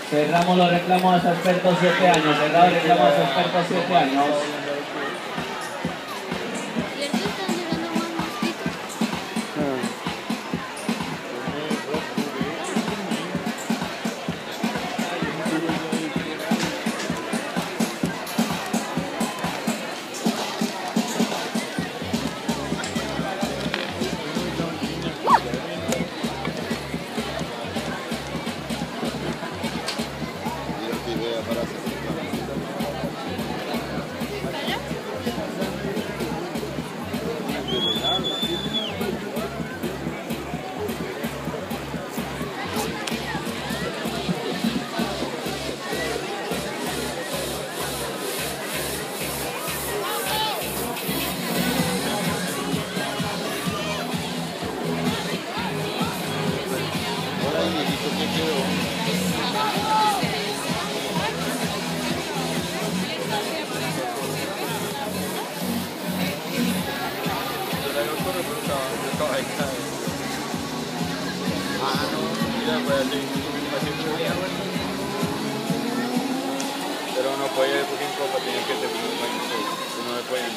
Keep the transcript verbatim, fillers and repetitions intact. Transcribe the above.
Cerramos los reclamos a los expertos siete años. Cerrado el reclamo a los expertos siete años. Para hacer ah, no, mira, pues así, así subía, bueno. Pero no puede ir por cinco para tener que terminar, no me pueden.